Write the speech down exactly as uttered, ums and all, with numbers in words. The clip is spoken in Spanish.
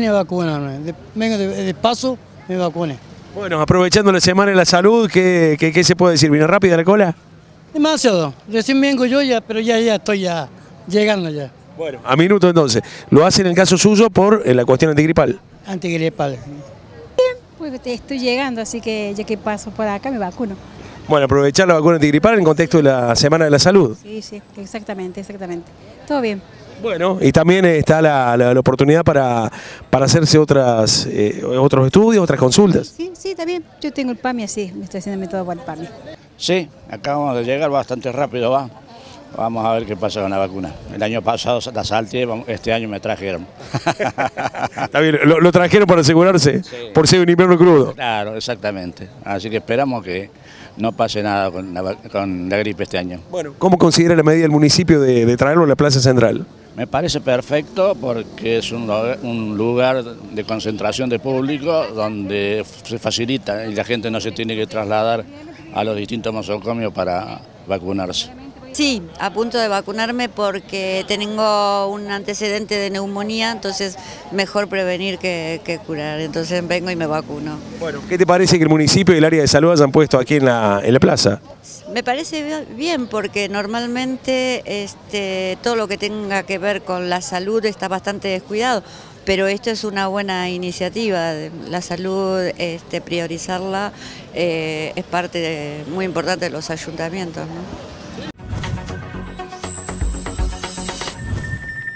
vine a vacunarme. De, vengo de, de paso, me vacuné. Bueno, aprovechando la Semana de la Salud, ¿qué, qué, qué se puede decir? ¿Vino rápida la cola? Demasiado. Recién vengo yo ya, pero ya, ya estoy ya llegando ya. Bueno, a minuto entonces. Lo hace en el caso suyo por eh, la cuestión antigripal. Antigripal. Pues estoy llegando, así que ya que paso por acá me vacuno. Bueno, aprovechar la vacuna antigripal en contexto de la Semana de la Salud. Sí, sí, exactamente, exactamente. Todo bien. Bueno, y también está la, la, la oportunidad para, para hacerse otras, eh, otros estudios, otras consultas. Sí, sí, también. Yo tengo el PAMI así, me estoy haciendo todo por el PAMI. Sí, acabamos de llegar bastante rápido, va. Vamos a ver qué pasa con la vacuna. El año pasado la salté, este año me trajeron. Está bien, lo, lo trajeron para asegurarse, sí, por ser un invierno crudo. Claro, exactamente. Así que esperamos que no pase nada con la, con la gripe este año. Bueno, ¿cómo considera la medida del municipio de, de traerlo a la Plaza Central? Me parece perfecto porque es un, un lugar de concentración de público donde se facilita y la gente no se tiene que trasladar a los distintos nosocomios para vacunarse. Sí, a punto de vacunarme porque tengo un antecedente de neumonía, entonces mejor prevenir que, que curar, entonces vengo y me vacuno. Bueno, ¿qué te parece que el municipio y el área de salud hayan puesto aquí en la, en la plaza? Me parece bien porque normalmente este, todo lo que tenga que ver con la salud está bastante descuidado, pero esto es una buena iniciativa. La salud, este, priorizarla, eh, es parte de, muy importante de los ayuntamientos, ¿no?